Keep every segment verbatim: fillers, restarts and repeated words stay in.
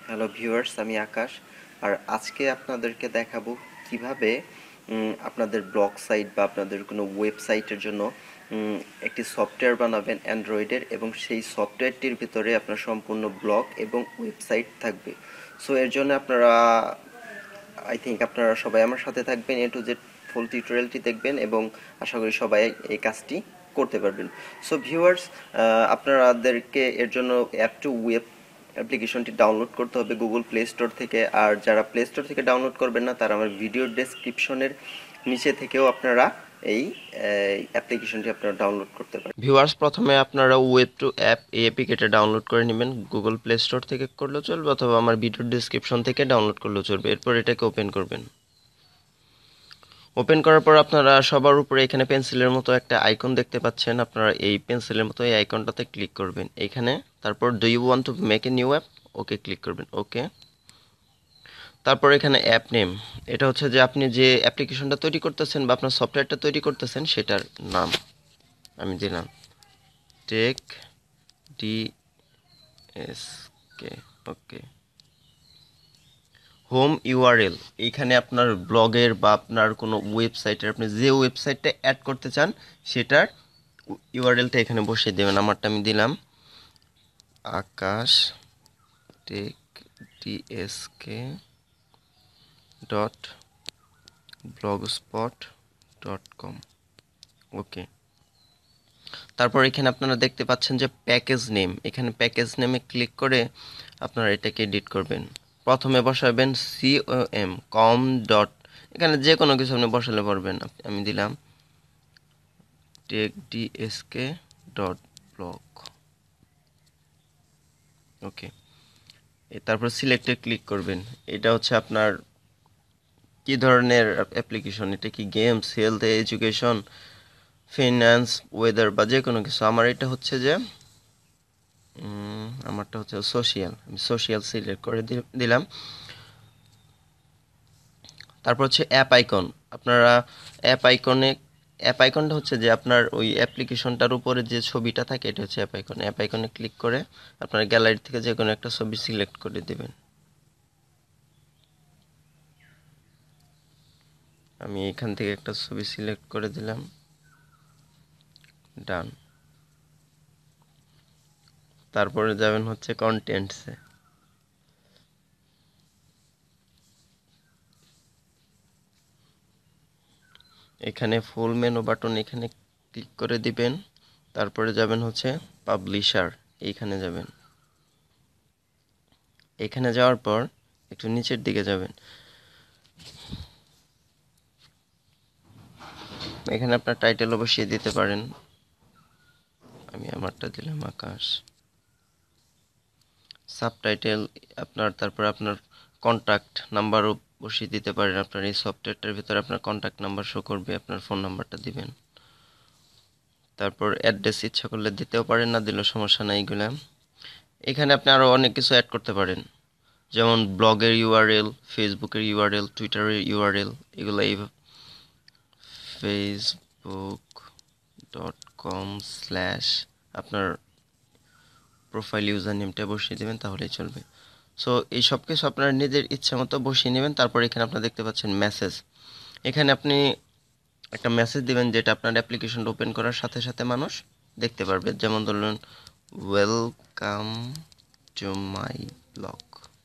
Hello viewers, আমি আকাশ। আর আজকে আপনাদেরকে দেখাবো কিভাবে উম, আপনাদের ব্লগ সাইট বা আপনাদের কোনো ওয়েবসাইটের জন্য উম, একটি সফটওয়্যার বানাবেন অ্যান্ড্রয়েডের, এবং সেই সফটওয়্যারটির ভিতরে আপনার সম্পূর্ণ ব্লগ এবং ওয়েবসাইট থাকবে। সো এর জন্য আপনারা আই থিঙ্ক আপনারা সবাই আমার সাথে থাকবেন, এ টু জেড ফুল টিউটোরিয়ালটি দেখবেন এবং আশা করি সবাই এই কাজটি করতে পারবেন। সো ভিউয়ার্স, আপনাদেরকে এর জন্য অ্যাপ টু ওয়েব অ্যাপ্লিকেশনটি ডাউনলোড করতে হবে গুগল প্লে স্টোর থেকে। আর যারা প্লে স্টোর থেকে ডাউনলোড করবেন না, তারা আমার ভিডিও ডেসক্রিপশনের নিচে থেকেও আপনারা এই অ্যাপ্লিকেশনটি আপনারা ডাউনলোড করতে পারেন। ভিউয়ার্স, প্রথমে আপনারা ওয়েব টু অ্যাপ এই অ্যাপ্লিকেশনটা ডাউনলোড করে নেবেন। গুগল প্লে স্টোর থেকে করলেও চলবে অথবা আমার ভিডিও ডেসক্রিপশন থেকে ডাউনলোড করলেও চলবে। এরপর এটাকে ওপেন করবেন। ওপেন করার পর আপনারা সবার উপরে এখানে পেন্সিলের মতো একটা আইকন দেখতে পাচ্ছেন। আপনারা এই পেন্সিলের মতো এই আইকনটাতে ক্লিক করবেন এখানে। তারপর do you want to make a new app, okay click করবেন। ওকে, তারপর এখানে অ্যাপ নেম, এটা হচ্ছে যে আপনি যে অ্যাপ্লিকেশনটা তৈরি করতেছেন বা আপনার সফটওয়্যারটা তৈরি করতেছেন সেটার নাম আমি দিলাম tech D S K. Okay, home URL, এইখানে আপনার ব্লগের বা আপনার কোনো ওয়েবসাইটের আপনি যে ওয়েবসাইটটা অ্যাড করতে চান সেটার ইউআরএলটা এখানে বসিয়ে দেবেন। আমারটা আমি দিলাম Akash tech DSK dot blogspot dot com. Okay, তারপর এখানে আপনারা দেখতে পাচ্ছেন যে প্যাকেজ নেম, এখানে প্যাকেজ নেমে ক্লিক করে আপনারা এটাকে এডিট করবেন। প্রথমে বসাবেন সিওএম কম ডট, এখানে যে কোনো কিছু আপনি বসালে পারবেন। আমি দিলাম tech DSK dot blog. Okay, তারপর সিলেক্টে ক্লিক করবেন। এটা হচ্ছে আপনার কি ধরনের অ্যাপ্লিকেশন, এটা কি games, health, education, finance, weather বা যে কোনো কিছু। আমার এটা হচ্ছে যে আমারটা হচ্ছে সোশিয়াল, আমি সোশিয়াল সিলেক্ট করে দিলাম। তারপর হচ্ছে অ্যাপ আইকন, আপনারা অ্যাপ আইকনে অ্যাপ আইকনটা হচ্ছে যে আপনার ওই অ্যাপ্লিকেশনটার উপরে যে ছবিটা থাকে এটা হচ্ছে অ্যাপ আইকন। অ্যাপ আইকনে ক্লিক করে আপনার গ্যালারি থেকে যে কোনো একটা ছবি সিলেক্ট করে দেবেন। আমি এখান থেকে একটা ছবি সিলেক্ট করে দিলাম, ডান। তারপরে যাবেন হচ্ছে কন্টেন্টসে, এখানে ফুল মেনু বাটন এখানে ক্লিক করে দিবেন। তারপরে যাবেন হচ্ছে পাবলিশার, এইখানে যাবেন। এখানে যাওয়ার পর একটু নিচের দিকে যাবেন, এখানে আপনার টাইটেলও বসিয়ে দিতে পারেন। আমি আমারটা দিলাম আকাশ। সাবটাইটেল আপনার, তারপর আপনার কন্ট্যাক্ট নাম্বারও বসিয়ে দিতে পারেন। আপনার এই সফটওয়্যারটার ভিতরে আপনার কন্ট্যাক্ট নাম্বার শো করবে, আপনার ফোন নাম্বারটা দিবেন। তারপর অ্যাড্রেস ইচ্ছা করলে দিতেও পারেন, না দিলেও সমস্যা নাই এগুলো। এখানে আপনি আরও অনেক কিছু অ্যাড করতে পারেন, যেমন ব্লগের ইউআরএল, ফেসবুকের ইউআরএল, টুইটারের ইউআরএল, এগুলো এই ফেসবুক ডট কম স্ল্যাশ আপনার প্রোফাইল ইউজার নেমটা বসিয়ে দেবেন, তাহলেই চলবে। সো এই সব কিছু আপনার নিজের ইচ্ছা মতো বসিয়ে নেবেন। তারপর এখানে আপনারা দেখতে পাচ্ছেন মেসেজ, এখানে আপনি একটা মেসেজ দিবেন যেটা আপনার অ্যাপ্লিকেশনটা ওপেন করার সাথে সাথে মানুষ দেখতে পারবে। যেমন ধরুন welcome to my blog,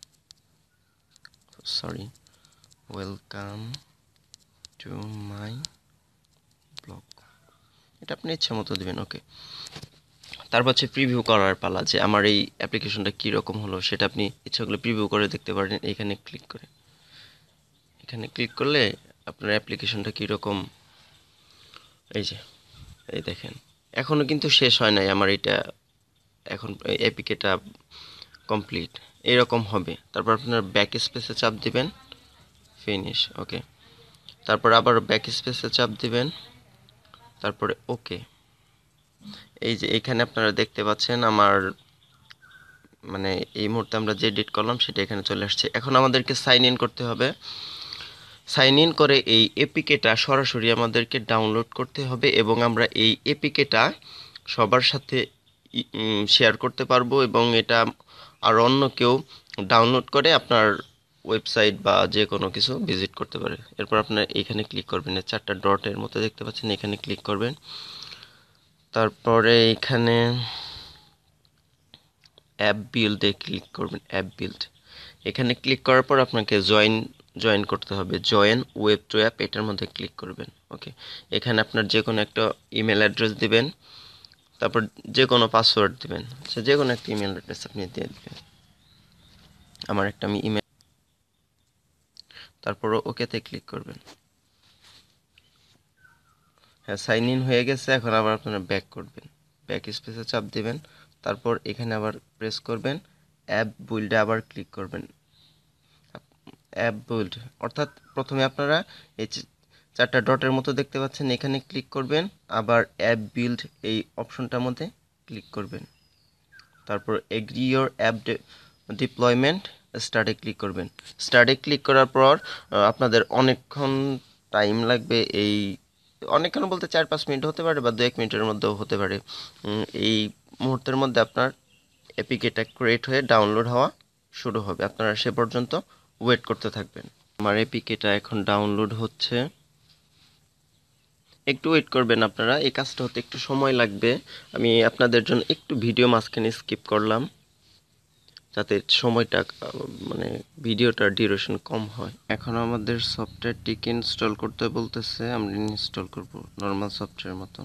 sorry welcome to my blog, এটা আপনি ইচ্ছা মতো দেবেন। ওকে, তারপর হচ্ছে প্রিভিউ করার পালা, যে আমার এই অ্যাপ্লিকেশনটা কীরকম হলো সেটা আপনি ইচ্ছা করলে প্রিভিউ করে দেখতে পারেন। এখানে ক্লিক করে এখানে ক্লিক করলে আপনার অ্যাপ্লিকেশনটা কীরকম, এই যে এই দেখেন, এখনও কিন্তু শেষ হয় নাই আমার এটা, এখন এপিকেটা কমপ্লিট এরকম হবে। তারপর আপনার ব্যাক স্পেসে চাপ দিবেন, ফিনিশ। ওকে, তারপর আবার ব্যাক স্পেসে চাপ দিবেন, তারপরে ওকে। এই যে এখানে আপনারা দেখতে পাচ্ছেন আমার মানে এই মুহূর্তে আমরা যে এডিট করলাম সেটা এখানে চলে আসছে। এখন আমাদেরকে সাইন ইন করতে হবে। সাইন ইন করে এই এপিকেটা সরাসরি আমাদেরকে ডাউনলোড করতে হবে এবং আমরা এই এপিকেটা সবার সাথে শেয়ার করতে পারবো এবং এটা আর অন্য কেউ ডাউনলোড করে আপনার ওয়েবসাইট বা যে কোনো কিছু ভিজিট করতে পারে। এরপর আপনার এখানে ক্লিক করবেন, চারটা ডটের মতো দেখতে পাচ্ছেন, এখানে ক্লিক করবেন। তারপরে এখানে অ্যাপ বিল্ডে ক্লিক করবেন, অ্যাপ বিল্ড এখানে ক্লিক করার পর আপনাকে জয়েন জয়েন করতে হবে, জয়েন ওয়েব টু অ্যাপ এটার মধ্যে ক্লিক করবেন। ওকে, এখানে আপনার যে কোনো একটা ইমেল অ্যাড্রেস দিবেন, তারপর যে কোনো পাসওয়ার্ড দিবেন, সে যে কোনো একটা ইমেল অ্যাড্রেস আপনি দিয়ে দিবেন। আমার একটা আমি ইমেল, তারপর ওকেতে ক্লিক করবেন। হ্যাঁ, সাইন ইন হয়ে গেছে। এখন আবার আপনারা ব্যাক করবেন, ব্যাক স্পেসে চাপ দিবেন, তারপর এখানে আবার প্রেস করবেন, অ্যাপ বিল্ডে আবার ক্লিক করবেন। অ্যাপ বিল্ড অর্থাৎ প্রথমে আপনারা এই চারটা ডটের মতো দেখতে পাচ্ছেন, এখানে ক্লিক করবেন, আবার অ্যাপ বিল্ড এই অপশনটার মধ্যে ক্লিক করবেন, তারপর এগ্রি ইয়োর অ্যাপ ডিপ্লয়মেন্ট স্টার্টে ক্লিক করবেন। স্টার্টে ক্লিক করার পর আপনাদের অনেকক্ষণ টাইম লাগবে, এই অনেকক্ষণ বলতে চার পাঁচ মিনিট হতে পারে বা দু এক মিনিটের মধ্যেও হতে পারে। এই মুহূর্তের মধ্যে আপনার এপিকেটা ক্রিয়েট হয়ে ডাউনলোড হওয়া শুরু হবে, আপনারা সে পর্যন্ত ওয়েট করতে থাকবেন। আমার এপিকেটা এখন ডাউনলোড হচ্ছে, একটু ওয়েট করবেন আপনারা, এই কাজটা হতে একটু সময় লাগবে। আমি আপনাদের জন্য একটু ভিডিও মাঝখানে স্কিপ করলাম যাতে সময়টা মানে ভিডিওটার ডিউরেশন কম হয়। এখন আমাদের সফটওয়্যারটিকে ইনস্টল করতে বলতেছে, আমরা ইনস্টল করব নর্মাল সফটওয়্যার মতন।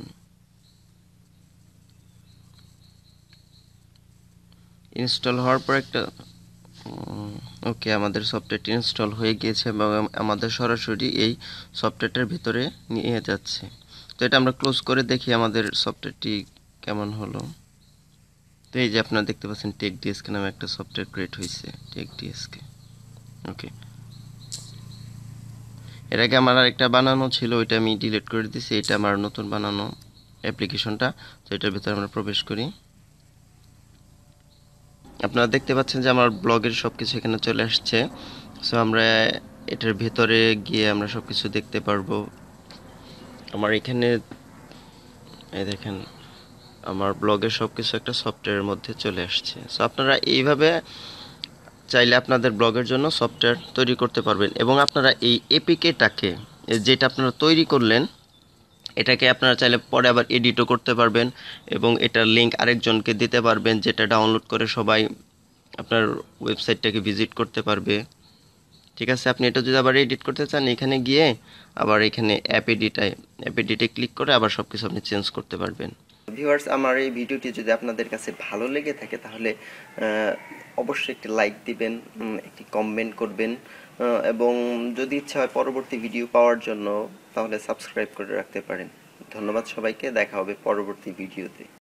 ইনস্টল হওয়ার পর একটা ওকে, আমাদের সফটওয়্যারটি ইনস্টল হয়ে গিয়েছে এবং আমাদের সরাসরি এই সফটওয়্যারটার ভিতরে নিয়ে যাচ্ছে। তো এটা আমরা ক্লোজ করে দেখি আমাদের সফটওয়্যারটি কেমন হলো। তো এই যে আপনারা দেখতে পাচ্ছেন টেক ডিএসকে নামে একটা সফটওয়্যার ক্রিয়েট হয়েছে, টেক ডিএসকে। ওকে, এর আগে আমার আরেকটা বানানো ছিল, ওইটা আমি ডিলিট করে দিয়েছি, এটা আমার নতুন বানানো অ্যাপ্লিকেশনটা। তো এটার ভিতরে আমরা প্রবেশ করি। আপনারা দেখতে পাচ্ছেন যে আমার ব্লগের সব কিছু এখানে চলে আসছে। সো আমরা এটার ভিতরে গিয়ে আমরা সব কিছু দেখতে পারবো। আমার এখানে এই দেখেন আমার ব্লগের সব কিছু একটা সফটওয়্যারের মধ্যে চলে আসছে। সো আপনারা এইভাবে চাইলে আপনাদের ব্লগের জন্য সফটওয়্যার তৈরি করতে পারবেন এবং আপনারা এই এপিকেটাকে যেটা আপনারা তৈরি করলেন এটাকে আপনারা চাইলে পরে আবার এডিটও করতে পারবেন এবং এটার লিঙ্ক আরেকজনকে দিতে পারবেন, যেটা ডাউনলোড করে সবাই আপনার ওয়েবসাইটটাকে ভিজিট করতে পারবে। ঠিক আছে, আপনি এটা যদি আবার এডিট করতে চান এখানে গিয়ে আবার এখানে অ্যাপ এডিটায় অ্যাপ এডিটে ক্লিক করে আবার সব কিছু আপনি চেঞ্জ করতে পারবেন। ভিউয়ার্স, আমার এই ভিডিওটি যদি আপনাদের কাছে ভালো লেগে থাকে তাহলে অবশ্যই একটি লাইক দিবেন, একটি কমেন্ট করবেন এবং যদি ইচ্ছা হয় পরবর্তী ভিডিও পাওয়ার জন্য তাহলে সাবস্ক্রাইব করে রাখতে পারেন। ধন্যবাদ সবাইকে, দেখা হবে পরবর্তী ভিডিওতে।